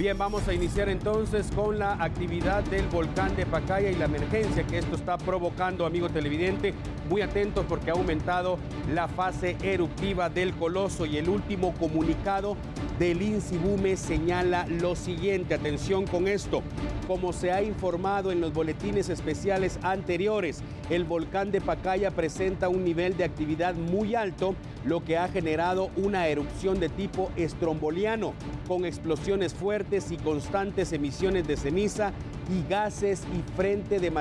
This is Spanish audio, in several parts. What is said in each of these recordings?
Bien, vamos a iniciar entonces con la actividad del volcán de Pacaya y la emergencia que esto está provocando, amigo televidente. Muy atentos porque ha aumentado la fase eruptiva del coloso y el último comunicado del INSIBUME señala lo siguiente. Atención con esto. Como se ha informado en los boletines especiales anteriores, el volcán de Pacaya presenta un nivel de actividad muy alto, lo que ha generado una erupción de tipo estromboliano, con explosiones fuertes y constantes emisiones de ceniza y gases y fuente de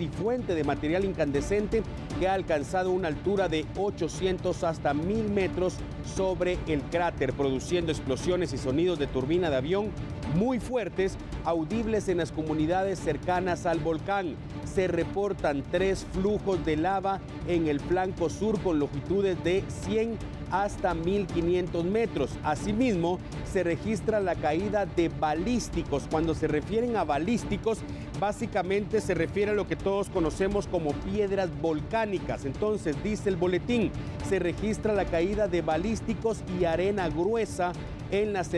material incandescente que ha alcanzado una altura de 800 hasta 1000 metros sobre el cráter, produciendo explosiones y sonidos de turbina de avión muy fuertes, audibles en las comunidades cercanas al volcán. Se reportan 3 flujos de lava en el flanco sur con longitudes de 100 hasta 1500 metros. Asimismo, se registra la caída de balísticos. Cuando se refieren a balísticos, básicamente se refiere a lo que todos conocemos como piedras volcánicas. Entonces, dice el boletín, se registra la caída de balísticos y arena gruesa en las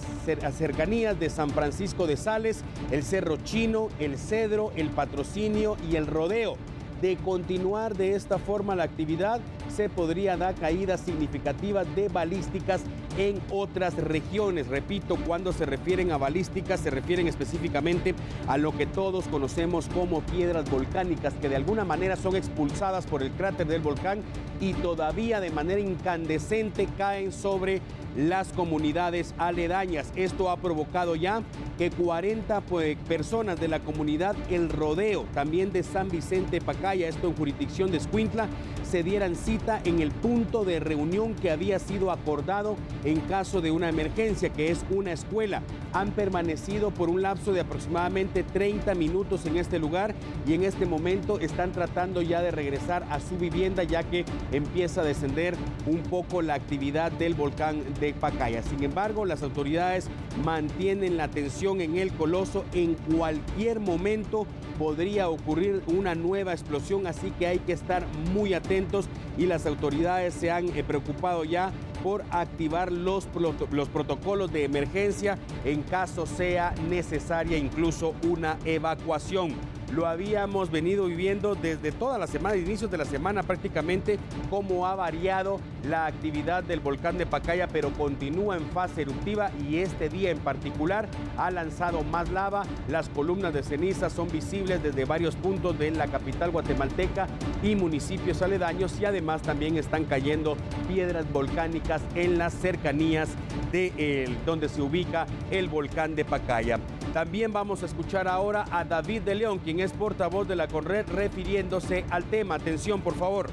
cercanías de San Francisco de Sales, el Cerro Chino, el Cedro, el Patrocinio y el Rodeo. De continuar de esta forma la actividad, se podría dar caídas significativas de balísticas en otras regiones. Repito, cuando se refieren a balísticas, se refieren específicamente a lo que todos conocemos como piedras volcánicas, que de alguna manera son expulsadas por el cráter del volcán y todavía de manera incandescente caen sobre las comunidades aledañas. Esto ha provocado ya que 40 personas de la comunidad El Rodeo, también de San Vicente Pacaya, esto en jurisdicción de Escuintla, se dieran cita en el punto de reunión que había sido acordado en caso de una emergencia, que es una escuela. Han permanecido por un lapso de aproximadamente 30 minutos en este lugar y en este momento están tratando ya de regresar a su vivienda, ya que empieza a descender un poco la actividad del volcán de Pacaya. Sin embargo, las autoridades mantienen la atención en el coloso. En cualquier momento podría ocurrir una nueva explosión, así que hay que estar muy atentos y las autoridades se han preocupado ya por activar los protocolos de emergencia en caso sea necesaria incluso una evacuación. Lo habíamos venido viviendo desde toda la semana, inicios de la semana prácticamente, cómo ha variado la actividad del volcán de Pacaya, pero continúa en fase eruptiva y este día en particular ha lanzado más lava. Las columnas de ceniza son visibles desde varios puntos de la capital guatemalteca y municipios aledaños, y además también están cayendo piedras volcánicas en las cercanías de donde se ubica el volcán de Pacaya. También vamos a escuchar ahora a David de León, quien es portavoz de la CONRED, refiriéndose al tema. Atención, por favor.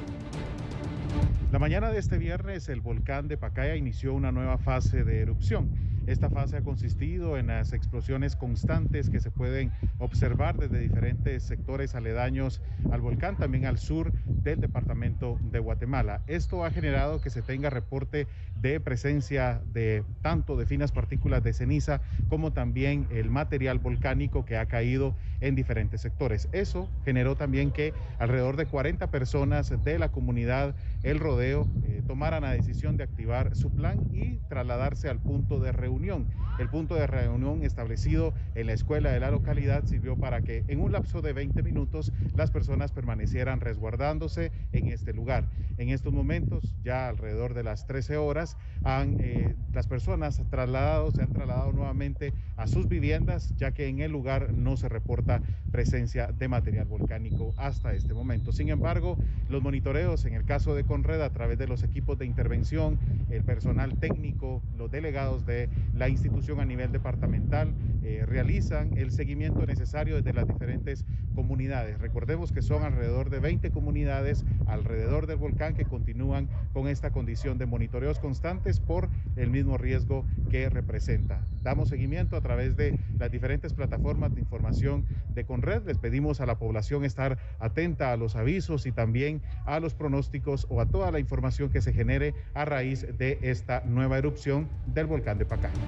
La mañana de este viernes, el volcán de Pacaya inició una nueva fase de erupción. Esta fase ha consistido en las explosiones constantes que se pueden observar desde diferentes sectores aledaños al volcán, también al sur del departamento de Guatemala. Esto ha generado que se tenga reporte de presencia de tanto de finas partículas de ceniza como también el material volcánico que ha caído en diferentes sectores. Eso generó también que alrededor de 40 personas de la comunidad El Rodeo tomaran la decisión de activar su plan y trasladarse al punto de reunión. El punto de reunión establecido en la escuela de la localidad sirvió para que en un lapso de 20 minutos las personas permanecieran resguardándose en este lugar. En estos momentos, ya alrededor de las 13 horas, las personas se han trasladado nuevamente a sus viviendas, ya que en el lugar no se reporta presencia de material volcánico hasta este momento. Sin embargo, los monitoreos en el caso de CONRED a través de los equipos de intervención, el personal técnico, los delegados de la institución a nivel departamental realizan el seguimiento necesario desde las diferentes comunidades. Recordemos que son alrededor de 20 comunidades alrededor del volcán que continúan con esta condición de monitoreos constantes por el mismo riesgo que representa. Damos seguimiento a través de las diferentes plataformas de información de CONRED. Les pedimos a la población estar atenta a los avisos y también a los pronósticos o a toda la información que se genere a raíz de esta nueva erupción del volcán de Pacaya.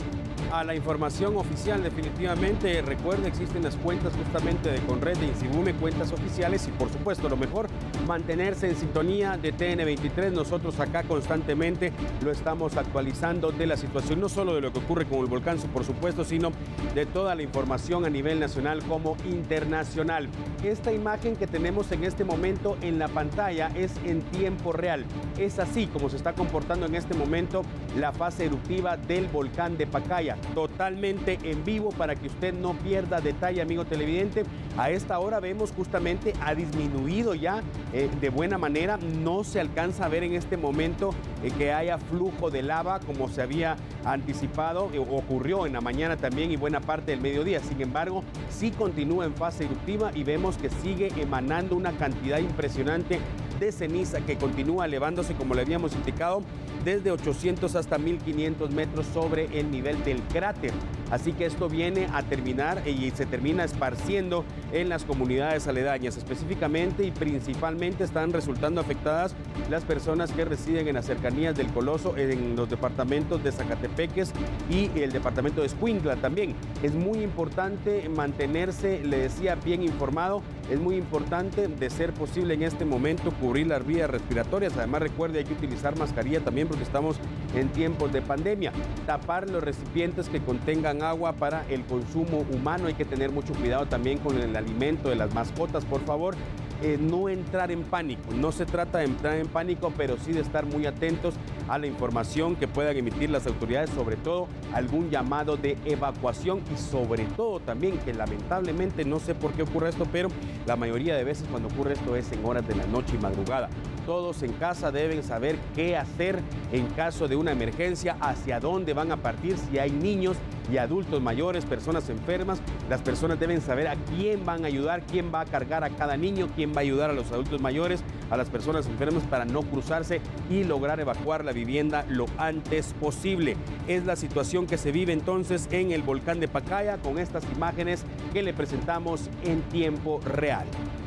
a la información oficial. Definitivamente, recuerde, existen las cuentas justamente de Conred, de Insibume, cuentas oficiales y por supuesto lo mejor, mantenerse en sintonía de TN23. Nosotros acá constantemente lo estamos actualizando de la situación, no solo de lo que ocurre con el volcán, por supuesto, sino de toda la información a nivel nacional como internacional. Esta imagen que tenemos en este momento en la pantalla es en tiempo real. Es así como se está comportando en este momento la fase eruptiva del volcán de Pacaya, totalmente en vivo para que usted no pierda detalle, amigo televidente. A esta hora vemos justamente ha disminuido ya de buena manera, no se alcanza a ver en este momento que haya flujo de lava como se había anticipado, ocurrió en la mañana también y buena parte del mediodía. Sin embargo, sí continúa en fase eruptiva y vemos que sigue emanando una cantidad impresionante de ceniza que continúa elevándose, como le habíamos indicado, desde 800 hasta 1500 metros sobre el nivel del cráter. Así que esto viene a terminar y se termina esparciendo en las comunidades aledañas. Específicamente y principalmente están resultando afectadas las personas que residen en las cercanías del Coloso, en los departamentos de Zacatepeques y el departamento de Escuintla también. Es muy importante mantenerse, le decía, bien informado. Es muy importante, de ser posible en este momento, cubrir las vías respiratorias. Además, recuerde, hay que utilizar mascarilla también porque estamos en tiempos de pandemia. Tapar los recipientes que contengan agua para el consumo humano. Hay que tener mucho cuidado también con el alimento de las mascotas, por favor. No entrar en pánico, no se trata de entrar en pánico, pero sí de estar muy atentos a la información que puedan emitir las autoridades, sobre todo algún llamado de evacuación y sobre todo también que lamentablemente, no sé por qué ocurre esto, pero la mayoría de veces cuando ocurre esto es en horas de la noche y madrugada. Todos en casa deben saber qué hacer en caso de una emergencia, hacia dónde van a partir, si hay niños y adultos mayores, personas enfermas. Las personas deben saber a quién van a ayudar, quién va a cargar a cada niño, quién va a ayudar a los adultos mayores, a las personas enfermas para no cruzarse y lograr evacuar la vivienda lo antes posible. Es la situación que se vive entonces en el volcán de Pacaya con estas imágenes que le presentamos en tiempo real.